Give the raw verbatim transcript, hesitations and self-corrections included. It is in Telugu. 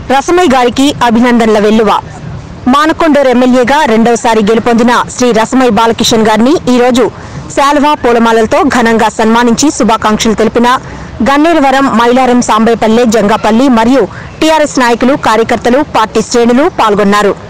రసమయ గారికి అభినందనల వెల్లువ. మానకొండూరు ఎమ్మెల్యేగా రెండవసారి గెలుపొందిన శ్రీ రసమయ బాలకిషన్ గారిని ఈ రోజు శాల్వా పూలమాలలతో ఘనంగా సన్మానించి శుభాకాంక్షలు తెలిపిన గన్నేరువరం, మైలారం, సాంబేపల్లె, జంగాపల్లి మరియు టీఆర్ఎస్ నాయకులు, కార్యకర్తలు, పార్టీ శ్రేణులు పాల్గొన్నారు.